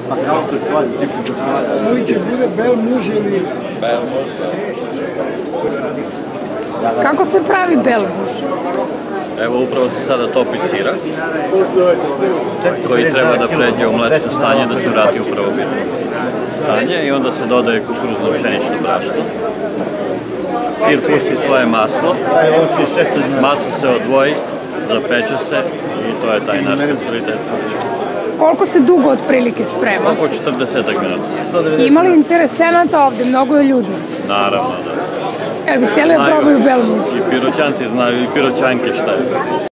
Da li će bude bel muž ili... Bel muž. Kako se pravi bel muž? Evo upravo se sada topi sira koji treba da pređe u mlečno stanje da se vrati u prvobitno stanje i onda se dodaje kukuruzno pšenično brašno. Sir pusti svoje maslo, maslo se odvoji, zapeče se i to je taj naš specialitet srpski. Koliko se dugo otprilike sprema? Oko 40 minuta. Ima li interesenata ovde? Mnogo je ljudi. Naravno, da. Jel bi htjeli da probaju bel muž? I piroćanci znaju, i piroćanke šta je.